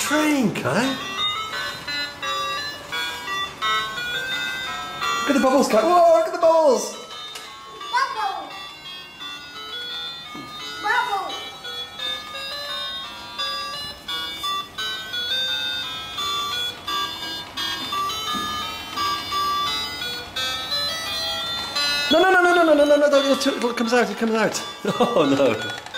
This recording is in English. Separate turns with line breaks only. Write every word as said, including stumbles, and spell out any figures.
drink, eh? Look at the bubbles, Kat. Whoa, look at the bubbles!
Bubble! Bubble!
No, no, no, no, no, no, no, no, no, no, it comes out, it comes out. Oh, no.